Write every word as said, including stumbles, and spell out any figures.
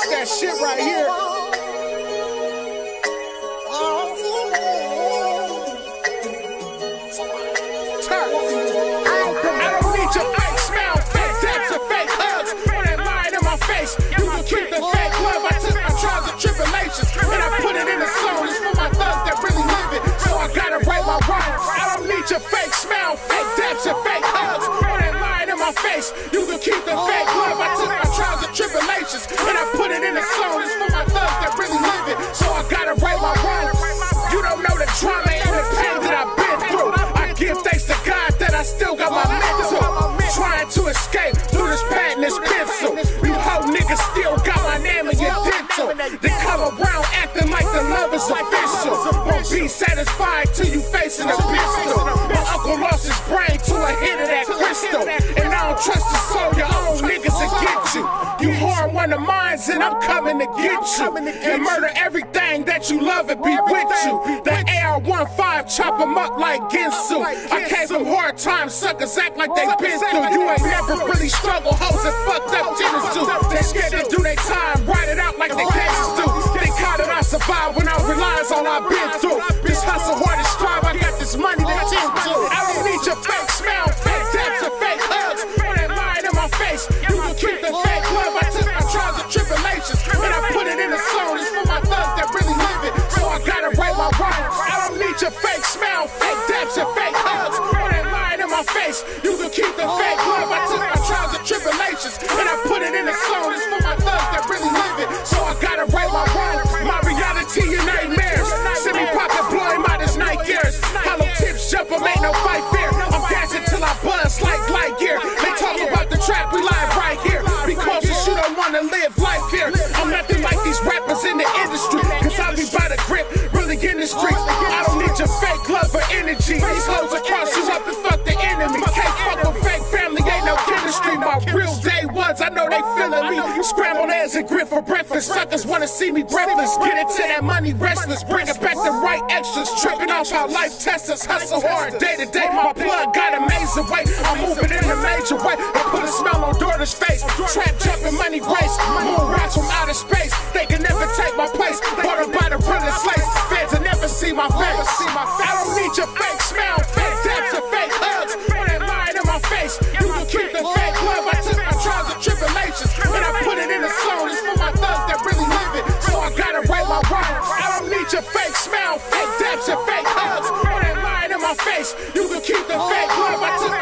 that shit right here. Turn. I don't need your fake smile, fake daps, and fake hugs. Or that line in my face. You can keep the fake love. I took my trials and tribulations and I put it in a song. It's for my thugs that really live it, so I gotta write my rhymes. I don't need your fake smile, fake daps, and fake hugs. Or that line in my face. You can keep the fake love. I took my trials and tribulations and I put it in a song. It's for my thugs that really live it, so I gotta write my rhymes. You don't know the drama and the pain that I've been through. I give thanks to God that I still got my mental. Trying to escape through this pain, this pencil. You hoe niggas still got my name in your dental. They come around acting like the love is official. Won't be satisfied till you facing a pistol. My uncle lost his brain to a hit of that crystal. And I don't trust the soul, your own niggas will get you. You harm one of mine and I'm coming to get you. And murder everything that you love and be with you. The A R fifteen chop them up like Ginsu. I came from hard times, suckers act like they been through. You ain't never really struggled, hoes and fucked up tennis do. They scared to do their time, ride it out like they gangsters do. They caught it, I survived when I realized all I've been through. This hustle hard and strive, I got this money to tend to. I don't need your fake smile, fake daps, and fake hugs. Or that line in my face, you can keep the fake love. I took my trials and tribulations and I put it in a song. It's for my thugs that really live it, so I gotta write my rhymes. I don't need your fake smile, fake daps, and fake hugs. Or that line in my face, you can keep the fake love. I took my trials and tribulations and I put it in a song. It's for my thugs that really live it, so I gotta write my rhymes. My reality and nightmares, send me pocket blowing out his night gears. Hollow tips jump, but ain't no fight fair. I'm gassing till I buzz like light gear. They talk about the trap, we live right here. Be cautious, you don't wanna live life here. I'm nothing like these rappers in the industry, cause I be by the grip, really in the streets. I don't need your fake love or energy. These hoes will cross you up and fuck the enemy. Can't fuck with fake family, ain't no chemistry. My real day ones, I know they feeling me. Scrambled eggs and grit for breakfast. Suckers wanna see me breathless. Get into that money restless. Bring it back to right extras. Tripping off how life tests us. Hustle hard day to day. My blood got amazing weight. I'm moving in a major way. I put a smile on daughter's face. Trap jumping money race. Moon rocks from outer space. They can never take my place. Bought up by the realest lace. Feds will never see my face. I don't need your fake smile, fake daps, and fake hugs. Or that line in my face. You can keep the fake love. I took my trials and tribulations and I put it in a song. It's for my thugs that really live it, so I gotta write my rhymes. I don't need your fake smile, fake daps, and fake hugs. Or that line in my face. You can keep the fake love. I took